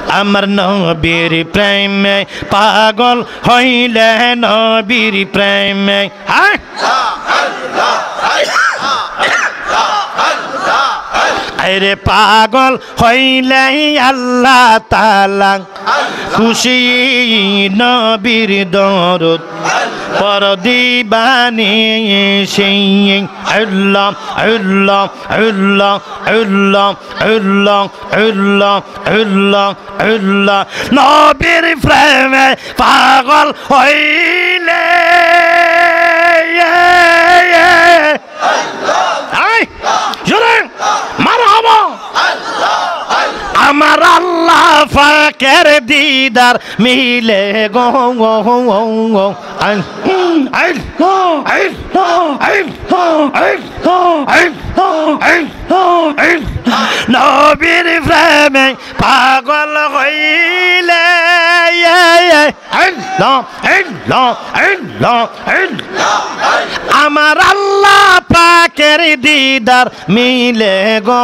আমার নবীর প্রেমে পাগল হইলে নবীর প্রেমে হ্যাঁ আরে পাগল হইলে আল্লাহ তাআলা খুশি নবীর দরদ পর দিবানি সেই আল্লাহ আল্লাহ আল্লাহ আল্লাহ আল্লাহ আল্লাহ আল্লাহ আল্লাহ নবীর প্রেমে পাগল হইলে আমার আল্লাহ পাকের দিদার মিলে গো নবীর প্রেমে পাগল হইলে আমার আল্লাহ পাকের দিদার মিলে গো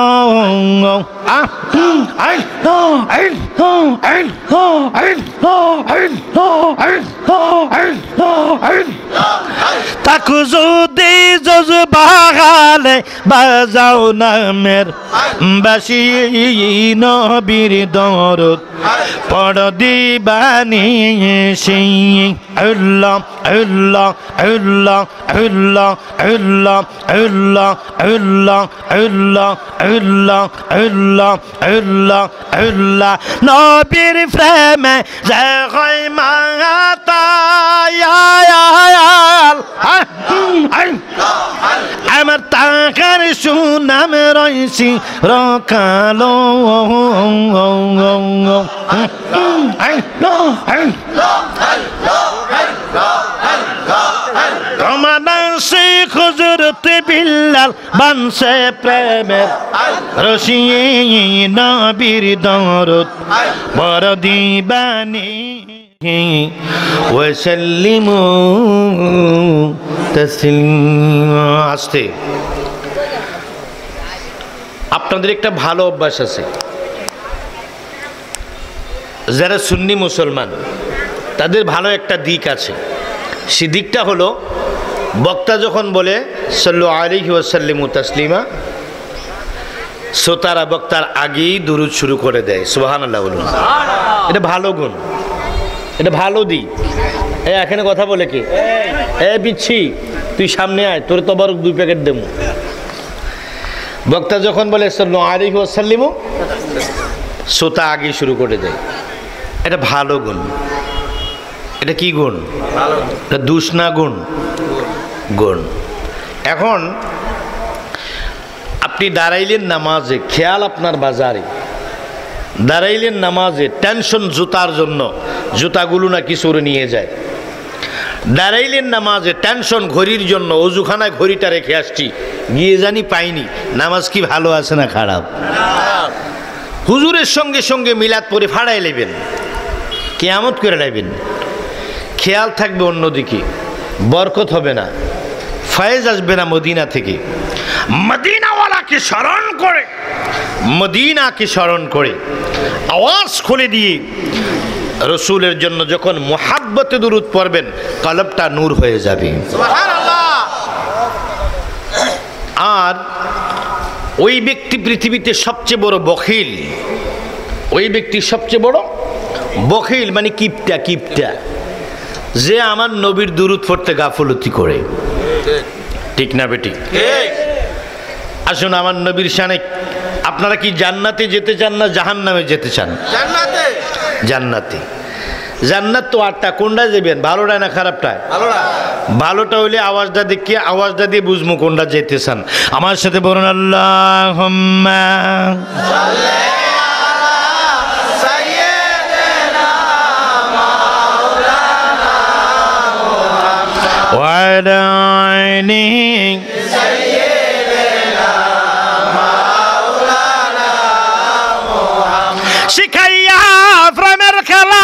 তাকু যদি জজবাগালে বাজাও নামের বাসি নবীর দরদ পড় দিবানি সেই আল্লাহ আল্লাহ আল্লাহ আল্লাহ আল্লাহ আল্লাহ আল্লাহ আল্লাহ আল্লাহ আল্লাহ আল্লাহ আল্লাহ নবীর প্রেমে জয় হয় মাতা আমার তাকার সুনাম রইছি রকালো কমানাসে খুজরত বিল্লাল বানসে প্রেমের রশি নবীর দরদ বড় দিবানি ওয়াসাল্লিমু তাসলিমা। আস্তে আপনাদের একটা ভালো অভ্যাস আছে, যারা সুন্নি মুসলমান তাদের ভালো একটা দিক আছে। সে দিকটা হলো বক্তা যখন বলে সাল্লু আলাইহি ওয়াসাল্লিমু তাসলিমা, শ্রোতারা বক্তার আগেই দুরূদ শুরু করে দেয়। সুবহানাল্লাহ বলুন। এটা ভালো গুণ, এটা ভালো দিক। এখানে কথা বলে কি পিচ্ছি তুই সামনে আয়, তোর তো বড় 2 প্যাকেট দেবো। বক্তা যখন বলে সাল্লু আলাইহি ওয়াসাল্লিমু, শ্রোতা আগে শুরু করে দেয়। এটা ভালো গুণ। এটা কি গুণ? এটা দোষ না গুণ? গুণ। এখন আপনি দাঁড়াইলেন নামাজে, খেয়াল আপনার বাজারে, দাঁড়াইলেন নামাজে, টেনশন জুতার জন্য, জুতাগুলো না কিছু নিয়ে যায়। দাঁড়াইলেন নামাজে, টেনশন ঘড়ির জন্য, অজুখানায় ঘড়িটা রেখে আসছি, গিয়ে জানি পাইনি। নামাজ কি ভালো আছে না খারাপ? হুজুরের সঙ্গে সঙ্গে মিলাদ পরে ফাড়াই নেবেন, কিয়ামত করে নেবেন। খেয়াল থাকবে অন্যদিকে, বরকত হবে না, ফয়েজ আসবে না মদিনা থেকে। মদিনাওয়ালাকে স্মরণ করে, মদিনাকে স্মরণ করে আওয়াজ খুলে দিয়ে রসুলের জন্য যখন মুহাব্বতে দুরূদ পড়বেন, কলবটা নূর হয়ে যাবে। সুবহানাল্লাহ। আর ওই ব্যক্তি পৃথিবীতে সবচেয়ে বড় বখিল, ওই ব্যক্তি সবচেয়ে বড় বখিল, মানে কিপটা, কিপটা, যে আমার নবীর দুরূদ পড়তে গাফলতি করে। ঠিক না বেটি? আসুন আমার নবীর শানে। আপনারা কি জান্নাতে যেতে চান না জাহান্নামে যেতে চান? জান্নাতে। জান্নাতে। জান্নাত তো 8টা, কোনটা যাবেন? ভালোটা না খারাপটা? ভালোটা হইলে আওয়াজটা দেখিয়ে, আওয়াজটা দিয়ে বুঝবো কোনটা যেতে চান। আমার সাথে বলুন আল্লাহুম্মা সাল্লি আলা সাইয়্যিদিনা মাওলানা মুহাম্মদ ওয়া আলা আলি সাইয়্যিদিনা মাওলানা মুহাম্মদ। শিখাইয়া প্রেমের খেলা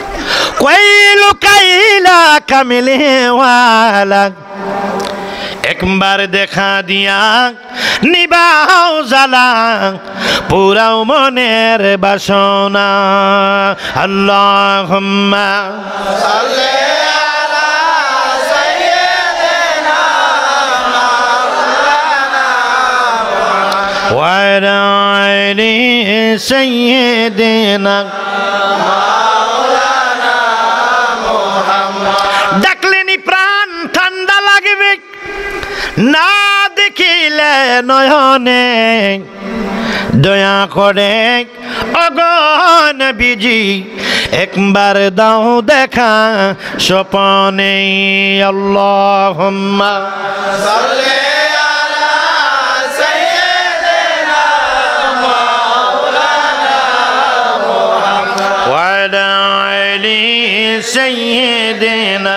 কইলু কাইলা কামিলে ওয়ালা, একবার দেখা দিয়া নিবাও জ্বালা পুরাও মনের বাসনা আল্লাহুম্মা সাল্লি আলা সাইয়্যিদিনা মাওলানা ওয়া আলা আলি সাইয়্যিদিনা মাওলানা মুহাম্মদ। ডাকলেনি প্রাণ ঠান্ডা লাগবে না দেখিলে নয়নে দয়া করে অগণ বিজি একবার দাও দেখা স্বপনে আল্লাহুম্মা সাল্লি আলা সাইয়্যিদিনা মাওলানা মুহাম্মদ ওয়া আলা আলি সাইয়্যিদিনা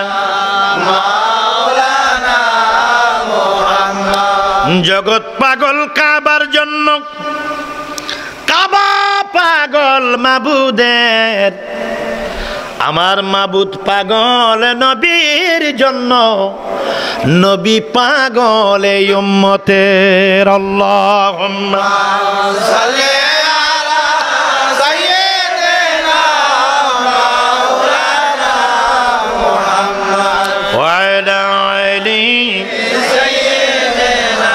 মাওলানা মুহাম্মদ। জগৎ পাগল কাবার জন্য, কাবা পাগল মাবুদের, আমার মাবুদ পাগল নবীর জন্য, নবী পাগল এই উম্মতের। আল্লাহুম্মা সাল্লি আলা সাইয়্যিদিনা মাওলানা মুহাম্মদ ওয়া আলা আলি সাইয়্যিদিনা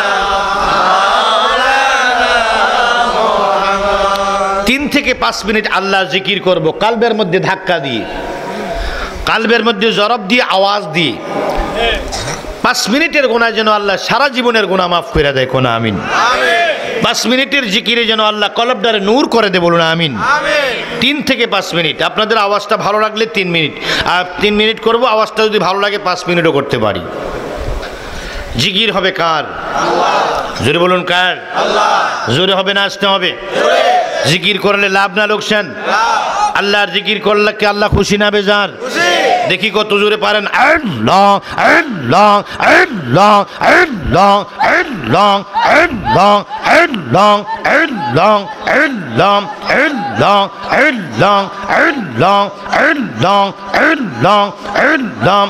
মাওলানা মুহাম্মদ। 3 থেকে 5 মিনিট আল্লাহ জিকির করব, কালবের মধ্যে ধাক্কা দিয়ে, কালবের মধ্যে জরব দিয়ে, আওয়াজ দিয়ে। 5 মিনিটের গুনাহ যেন আল্লাহ সারা জীবনের গুনাহ মাফ করে দেয়, কোন আমিন। 5 মিনিটের জিকিরে যেন আল্লাহ কলবটারে নূর করে দেয়, বলুন আমিন। 3 থেকে 5 মিনিট। আপনাদের আওয়াজটা ভালো লাগলে 3 মিনিট, আর 3 মিনিট করব। আওয়াজটা যদি ভালো লাগে 5 মিনিটও করতে পারি। জিকির হবে কার? জোরে বলুন কার? জোরে হবে না আসতে হবে? জিকির করলে লাভ না লোকসান? আল্লাহর জিকির করলে কি আল্লাহ খুশি না বেজার? দেখি কত জোরে পারেন। আল্লাহ আল্লাহ আল্লাহ আল্লাহ আল্লাহ আল্লাহ আল্লাহ আল্লাহ আল্লাহ আল্লাহ আল্লাহ আল্লাহ আল্লাহ আল্লাহ আল্লাহ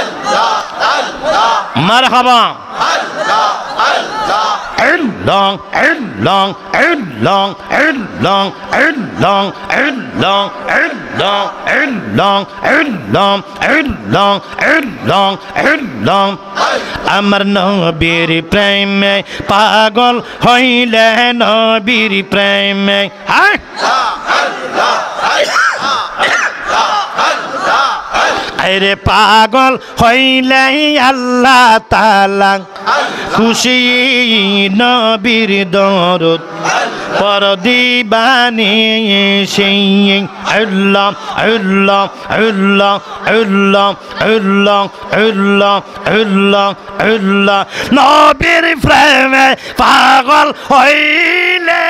মারহাবা আল্লাহ আল্লাহ আল্লাহ আল্লাহ আল্লাহ আল্লাহ আল্লাহ আল্লাহ আল্লাহ আল্লাহ আল্লাহ আল্লাহ আল্লাহ আল্লাহ। আমার নবীর প্রেমে পাগল হইলে নবীর প্রেমে, হ্যাঁ আরে পাগল হইলে আল্লাহ তাআলা খুশি, নবীর দরদ পর দিবানি সেই আল্লাহ আল্লাহ আল্লাহ আল্লাহ আল্লাহ আল্লাহ আল্লাহ আল্লাহ। নবীর প্রেমে পাগল হইলে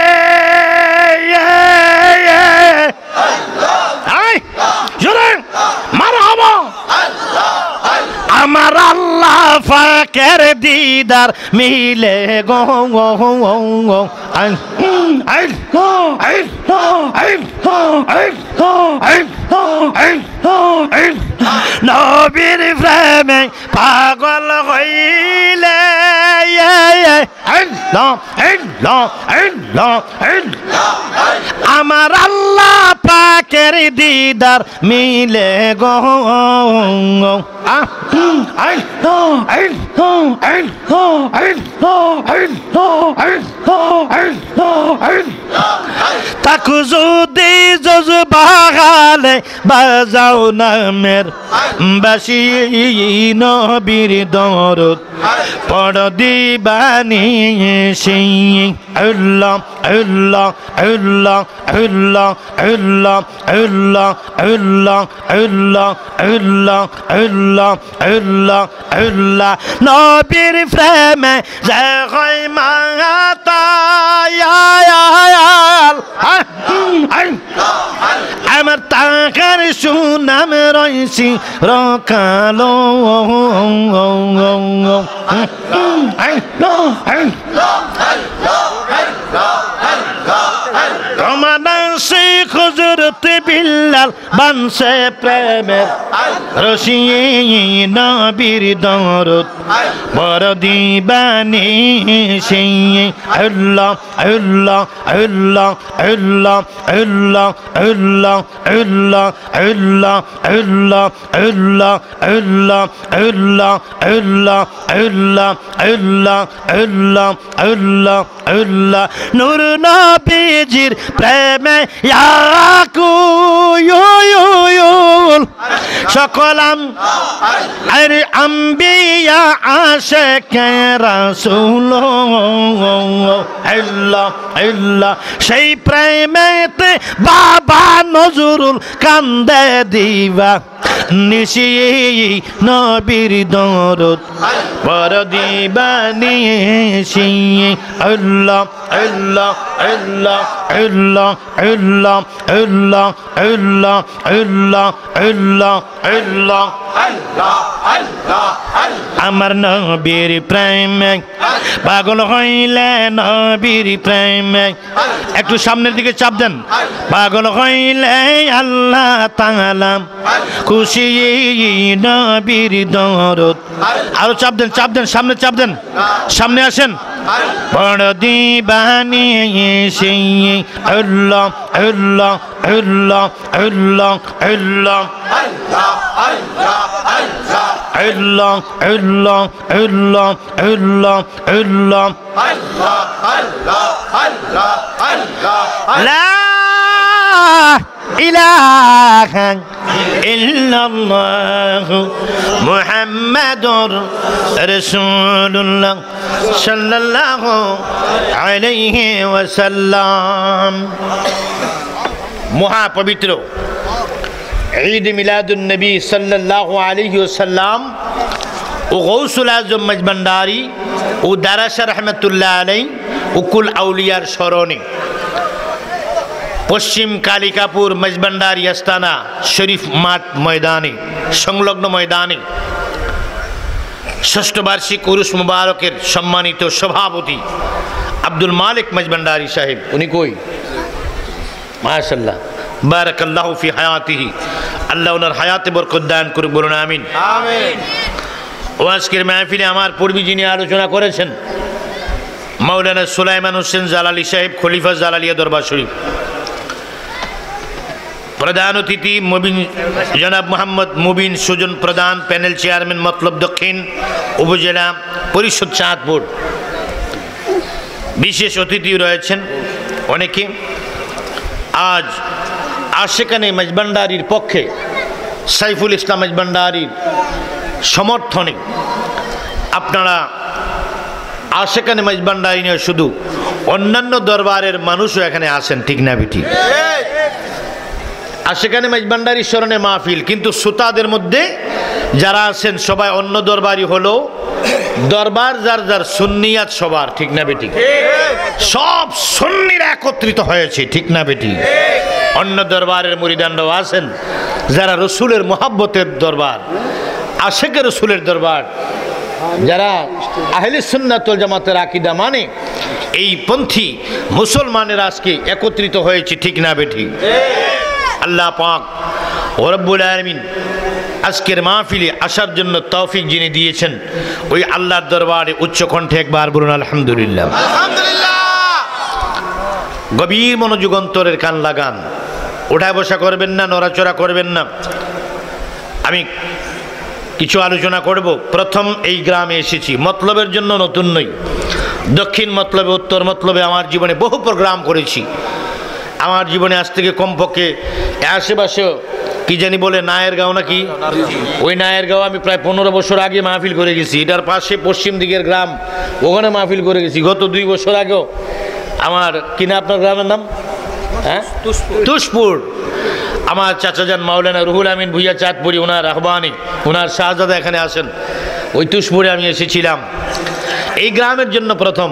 আমার আল্লাহ পাকের দিদার মিলে গো নবীর প্রেমে পাগল হইলে আমার আল্লাহ পাকের দিদার মিলে গো তাকু যদি জজবাগালে বাজাও নামের বাসি, নবীর দরদ পড় দিবানি সেই আল্লাহ আল্লাহ আল্লাহ আল্লাহ আল্লাহ আল্লাহ আল্লাহ আল্লাহ আল্লাহ আল্লাহ আল্লাহ আল্লাহ। নবীর প্রেমে জয় মাতা আমার তাকার সুনাম রইছি রকালো তোমার শেখ হুজুর হাতে বিল্লাল বানসে প্রেমের রশি নবীর দরদ বড় দিবানি সেই আল্লাহ আল্লাহ আল্লাহ আল্লাহ আল্লাহ আল্লাহ আল্লাহ আল্লাহ আল্লাহ আল্লাহ আল্লাহ আল্লাহ আল্লাহ আল্লাহ আল্লাহ আল্লাহ আল্লাহ আল্লাহ নূর নবীজির প্রেমে ইয়াকুল সকলাম আর আম্বিয়া আশিকে রাসূল আল্লাহ আল্লাহ সেই প্রেমেতে বাবা নজরুল কান্দে দিবা নিশি নবীর দরদ বড় দিবানি আল্লাহ আল্লাহ আল্লাহ আল্লাহ আল্লাহ আল্লাহ আল্লাহ আল্লাহ আল্লাহ আল্লাহ আল্লাহ আমার নবীর প্রেমে পাগল হইলে নবীর প্রেমে একটু সামনের দিকে চাপ দেন পাগল হইলে আল্লাহ তাআলা খুশি নবীর দরদ আরো চাপ দেন সামনে চাপ দেন সামনে আসেন বড় দিবানি সেই আল্লাহ আল্লাহ আল্লাহ আল্লাহ আল্লাহ আল্লাহ আল্লাহ আল্লাহ আল্লাহ আল্লাহ লা ইলাহা ইল্লাল্লাহ মুহাম্মাদুর রাসূলুল্লাহ সাল্লাল্লাহু আলাইহি ওয়াসাল্লাম। মহাপবিত্র ঈদ মিলাদুন নবী সাল্লাল্লাহু আলাইহি ওয়াসাল্লাম ও গৌসুল আজম মজবান্ডারি ও দারাসা রহমতুল্লাহ আলাইহি উকুল আউলিয়ার স্মরণে পশ্চিম কালিকাপুর মজবান্ডারি আস্তানা শরীফ মাঠ ময়দানে সংলগ্ন ময়দানে ষষ্ঠ বার্ষিক উরুস মুবারকের সম্মানিত সভাপতি আব্দুল মালিক মজবান্ডারি সাহেব, উনি কই? মাশাআল্লাহ, বারাকাল্লাহু ফি হায়াতিহি, আল্লাহ ওনার হায়াতে বরকত দান করুক, বলুন আমিন। আমিন। ও আজকের মাহফিলে আমার পূর্বে যিনি আলোচনা করেছেন মাওলানা সুলাইমান হোসেন জালালি সাহেব, খলিফা জালালিয়া দরবার শরীফ, প্রধান অতিথি মুবিন জনাব মোহাম্মদ মুবিন সুজন প্রধান, প্যানেল চেয়ারম্যান মতলব দক্ষিণ উপজেলা পরিষদ চাঁদপুর, বিশেষ অতিথি রয়েছেন অনেকে। আজ আশেকানে মজবান্ডারির পক্ষে সাইফুল ইসলাম মজবান্ডারির সমর্থনে আপনারা আশেকানে মজবান্ডারি নিয়ে শুধু অন্যান্য দরবারের মানুষও এখানে আসেন, ঠিক না ঠিক? আশেকানে মজবান্ডারি স্মরণে মাহফিল, কিন্তু শ্রোতাদের মধ্যে যারা আছেন সবাই অন্য দরবারি হলো দরবার যার যার সুন্নিয়াত সবার, ঠিক না বেটি? সব সুন্নিরা একত্রিত হয়েছে, ঠিক না বেটি? অন্য দরবারের মুরিদানরাও আছেন যারা রসুলের মোহাব্বতের দরবার, আশেকে রসুলের দরবার, যারা আহলে সুন্নাত ওয়াল জামাতের আকীদা মানে এই পন্থী মুসলমানের আজকে একত্রিত হয়েছে, ঠিক না বেটি? আল্লাহ পাক ও রব্বুল আলামিন আজকের মাহফিলে আসার জন্য তৌফিক যিনি দিয়েছেন, ওই আল্লাহর দরবারে উচ্চ কণ্ঠে একবার বলুন আলহামদুলিল্লাহ। আলহামদুলিল্লাহ। গভীর মনোযোগ অন্তরের কান লাগান, ওঠায় বসা করবেন না, নড়াচড়া করবেন না। আমি কিছু আলোচনা করব। প্রথম এই গ্রামে এসেছি, মতলবের জন্য নতুন নই। দক্ষিণ মতলবে, উত্তর মতলবে আমার জীবনে বহু প্রোগ্রাম করেছি। আমার জীবনে আজ থেকে কমপক্ষে আশেপাশে কি জানি বলে নায়েরগাঁও নাকি, ওই নায়েরগাঁও আমি প্রায় 15 বছর আগে মাহফিল করে গেছি। এটার পাশে পশ্চিম দিকের গ্রাম, ওখানে মাহফিল করে গেছি গত 2 বছর আগেও। আমার কিনা আপনার গ্রামের নাম? হ্যাঁ, তুষপুর। আমার চাচাজান মাওলানা রুহুল আমিন ভুইয়া চাঁদপুরি, ওনার আহ্বানে ওনার শাহজাদা এখানে আসেন, ওই তুষপুরে আমি এসেছিলাম এই গ্রামের জন্য প্রথম।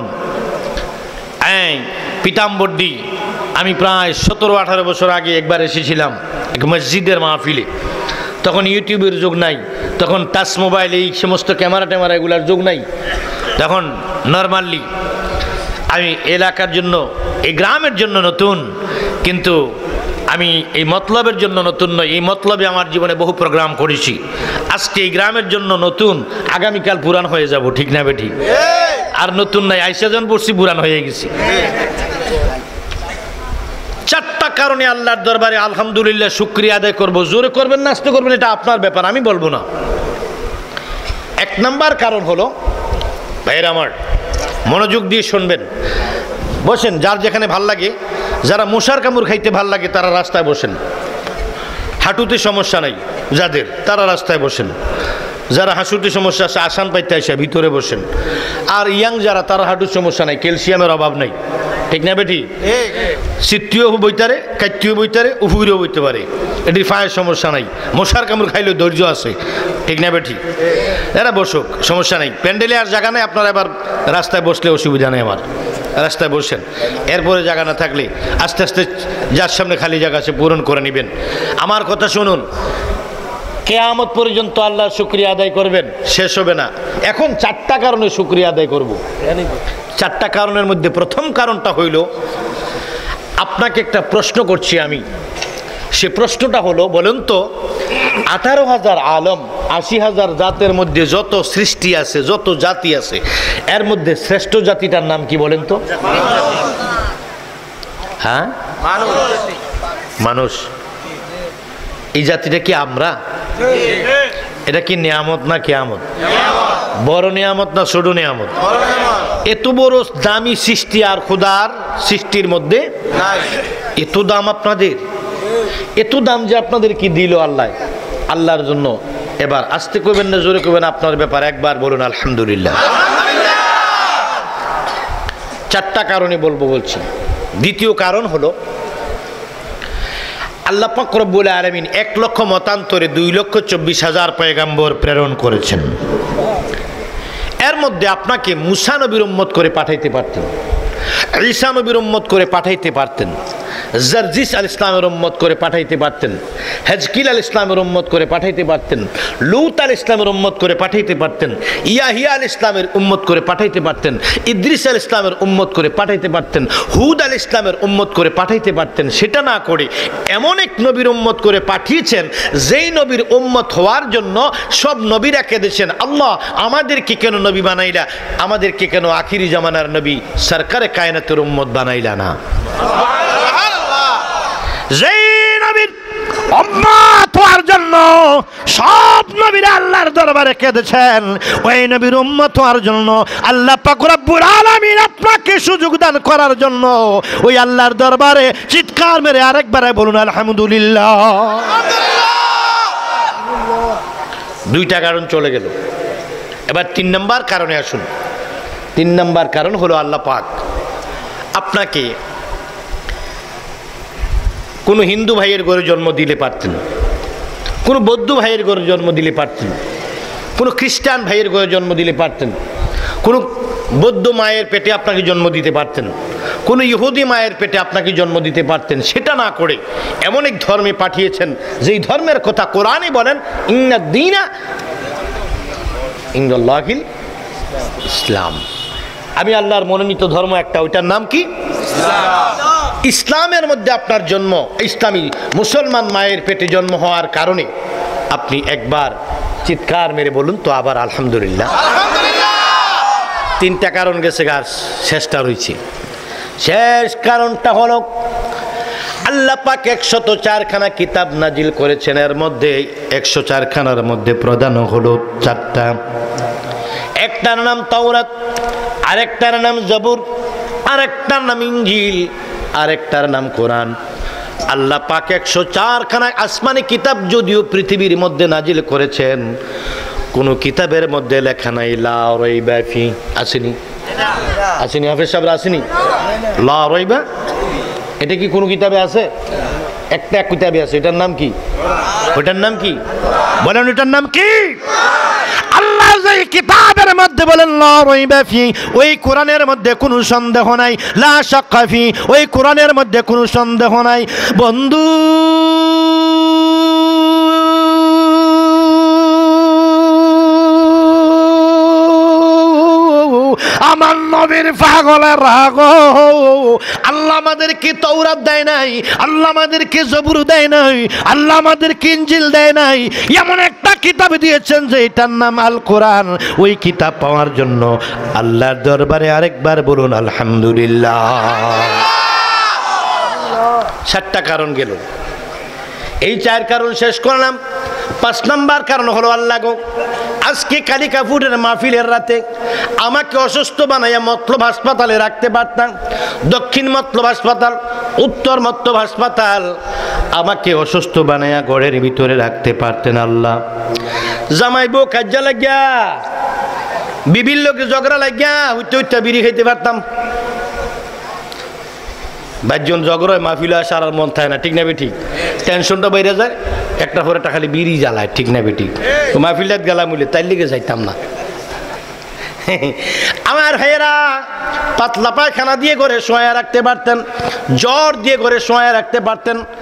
পিতাম্বরডি আমি প্রায় 17-18 বছর আগে একবার এসেছিলাম এক মসজিদের মাহফিলে। তখন ইউটিউবের যুগ নাই, তখন টাচ মোবাইল এই সমস্ত ক্যামেরা ট্যামেরা এগুলার যুগ নাই। তখন নর্মালি আমি এলাকার জন্য, এই গ্রামের জন্য নতুন, কিন্তু আমি এই মতলবের জন্য নতুন নই, এই মতলবে আমার জীবনে বহু প্রোগ্রাম করেছি। আজকে এই গ্রামের জন্য নতুন, আগামীকাল পুরান হয়ে যাব, ঠিক না বেঠি? আর নতুন নাই, আইসা জন পড়ছি পুরান হয়ে গেছি। চারটা কারণে আল্লাহর দরবারে আলহামদুলিল্লাহ শুকরিয়া আদায় করব। জোরে করবেন না আস্তে করবেন এটা আপনার ব্যাপার, আমি বলবো না। এক নাম্বার কারণ হলো, ভাইয়ের আমার মনোযোগ দিয়ে শুনবেন, বসেন যার যেখানে ভাল লাগে। যারা মশার কামড় খাইতে ভাল লাগে তারা রাস্তায় বসেন, হাঁটুতে সমস্যা নাই যাদের, তারা রাস্তায় বসেন। যারা হাঁটুতে সমস্যা আছে আসান পাইতে আসে ভিতরে বসেন। আর ইয়াং যারা, তারা হাঁটুর সমস্যা নাই, ক্যালসিয়ামের অভাব নাই, ঠিক না বেটি? সিত্তিও বইতারে, কাইতিও বইতারে, উফুরেও বইতে পারে, এটির ফায়ের সমস্যা নাই। মশার কামড় খাইলেও ধৈর্য আছে, ঠিক না বেটি? এরা বসুক, সমস্যা নেই। প্যান্ডেলে আর জায়গা নেই, আপনারা এবার রাস্তায় বসলে অসুবিধা নেই আমার, রাস্তায় বসেন। এরপরে জায়গা না থাকলে আস্তে আস্তে যার সামনে খালি জায়গা আছে পূরণ করে নেবেন। আমার কথা শুনুন, কিয়ামত পর্যন্ত আল্লাহর শুকরিয়া আদায় করবেন, শেষ হবে না। এখন চারটা কারণে শুকরিয়া আদায় করব। চারটা কারণের মধ্যে প্রথম কারণটা হইল, আপনাকে একটা প্রশ্ন করছি আমি। সে প্রশ্নটা হলো, বলেন তো 18,000 আলম, 80,000 জাতের মধ্যে যত সৃষ্টি আছে, যত জাতি আছে, এর মধ্যে শ্রেষ্ঠ জাতিটার নাম কি বলেন তো? হ্যাঁ, মানুষ। এই জাতিটা কি আমরা? এটা কি নিয়ামত না কিয়ামত? বড় নিয়ামত না ছোট নিয়ামত? এত বড় দামি সৃষ্টি আর খোদার সৃষ্টির মধ্যে এত দাম আপনাদের, এত দাম যে আপনাদের কি দিল আল্লাহ, আল্লাহর জন্য। এবার আস্তে কইবেন না জোরে কইবেন, আপনার ব্যাপার, একবার বলুন আলহামদুলিল্লাহ। চারটা কারণে বলছি। দ্বিতীয় কারণ হলো, আল্লাহ পাক রব্বুল আলামিন 1 লক্ষ মতান্তরে 2,24,000 পয়গাম্বর প্রেরণ করেছেন। এর মধ্যে আপনাকে মুসা নবীর উম্মত করে পাঠাইতে পারতেন, ঈসা নবীর উম্মত করে পাঠাইতে পারতেন, জারজিস আল ইসলামের উম্মত করে পাঠাইতে পারতেন, হেজকিল আল ইসলামের উম্মত করে পাঠাইতে পারতেন, লুত আল ইসলামের উম্মত করে পাঠাইতে পারতেন, ইয়াহিয়া আল ইসলামের উম্মত করে পাঠাইতে পারতেন, ইদ্রিস আল ইসলামের উম্মত করে পাঠাইতে পারতেন, হুদ আল ইসলামের উম্মত করে পাঠাইতে পারতেন। সেটা না করে এমন এক নবীর উম্মত করে পাঠিয়েছেন, যেই নবীর উম্মত হওয়ার জন্য সব নবীরা কেঁদেছেন, আল্লাহ আমাদেরকে কেন নবী বানাইলা, আমাদেরকে কেন আখিরি জামানার নবী সরকারে কায়নাতের উম্মত বানাইলা না। যেই নবীর উম্মত হওয়ার জন্য সব নবীরা আল্লাহর দরবারে কেঁদেছেন, ওই নবীর উম্মত হওয়ার জন্য আল্লাহ পাক রব্বুল আলামিন আপনাকে সুযোগ দান করার জন্য ওই আল্লাহর দরবারে চিৎকার মেরে আরেকবার বলুন আলহামদুলিল্লাহ। দুইটা কারণ চলে গেল। এবার 3 নম্বর কারণে আসুন। 3 নম্বর কারণ হলো, আল্লাহ পাক আপনাকে কোনো হিন্দু ভাইয়ের ঘরে জন্ম দিলে পারতেন, কোনো বৌদ্ধ ভাইয়ের ঘরে জন্ম দিলে পারতেন, কোনো খ্রিস্টান ভাইয়ের ঘরে জন্ম দিলে পারতেন, কোনো বৌদ্ধ মায়ের পেটে আপনাকে জন্ম দিতে পারতেন, কোনো ইহুদি মায়ের পেটে আপনাকে জন্ম দিতে পারতেন। সেটা না করে এমন এক ধর্মে পাঠিয়েছেন, যেই ধর্মের কথা কোরআনে বলেন, ইন্নাদ দীনা ইনদাল্লাহিল ইসলাম। আমি আল্লাহর মনোনীত ধর্ম একটা, ওইটার নাম কি? ইসলামের মধ্যে আপনার জন্ম, ইসলামী মুসলমান মায়ের পেটে জন্ম হওয়ার কারণে আপনি একবার চিৎকার মেরে বলুন তো আবার আলহামদুলিল্লাহ। 3টা কারণ গেছে, গাছ শেষটা রয়েছে। শেষ কারণটা হলো, আল্লাহ পাক 104খানা কিতাব নাজিল করেছেন, এর মধ্যে 104খানার মধ্যে প্রধান হলো 4টা। একটার নাম তাওরাত, আরেকটার নাম জবুর, আরেকটার নাম ইনজিল, আরেকটার নাম কোরআন। আল্লাহ পাক 104খানা আসমানি কিতাব যদিও পৃথিবীর মধ্যে নাজিল করেছেন, কোন কিতাবের মধ্যে লেখা নাই লা রাইবা ফি। আসেনি? আসেনি হাফেজ সাহেব? আসেনি লা রাইবা? এটা কি কোনো কিতাবে আছে? একটা কিতাবে আছে। এটার নাম কি? ওটার নাম কি বলেন? এটার নাম কি? আল্লাহ যে কিতাবের মধ্যে বলেন লা রাইবা ফি, ওই কোরআনের মধ্যে কোনো সন্দেহ নাই। লা শাক্কা ফি, ওই কোরআনের মধ্যে কোনো সন্দেহ নাই। বন্ধু, আমার নবীর পাগলেরা গো। আল্লাহ আমাদেরকে তাওরাত দেয় নাই, আল্লাহ আমাদেরকে জবুর দেয় নাই, আল্লাহ আমাদেরকে ইনজিল দেয় নাই, এমন একটা কিতাব দিয়েছেন যে এটার নাম আল কোরআন। ওই কিতাব পাওয়ার জন্য আল্লাহর দরবারে আরেকবার বলুন আলহামদুলিল্লাহ। 7টা কারণ গেল, এই 4 কারণ শেষ করলাম। 5 নাম্বার কারণ হলো আল্লাহ গো, আজকে কালিকাপুরের মাহফিলের রাতে আমাকে অসুস্থ বানাইয়া মতলব হাসপাতালে রাখতে পারতাম। দক্ষিণ মতলব হাসপাতাল, উত্তর মতলব হাসপাতাল, আমাকে অসুস্থ বানাইয়া ঘরের ভিতরে রাখতে পারতেন আল্লাহ। জামাই বউ কাজা লাগিয়া, বিবির লোকে ঝগড়া লাগিয়া হইতে হইতে বিড়ি খাইতে পারতাম। বাইজন ঝগড়া মাহফিলে আসার আর মন থাকে না, ঠিক না বে ঠিক? টেনশনটা বাইরে যায়, একটা পরে একটা খালি বিড়ি জ্বালায়, ঠিক না বে ঠিক? মাহফিলাত গেলাম বলে তাই লিগে যাইতাম না। আমার ভাইয়েরা পাতলা পায়খানা দিয়ে করে শোয়া রাখতে পারতেন, জ্বর দিয়ে করে শোয়া রাখতে পারতেন।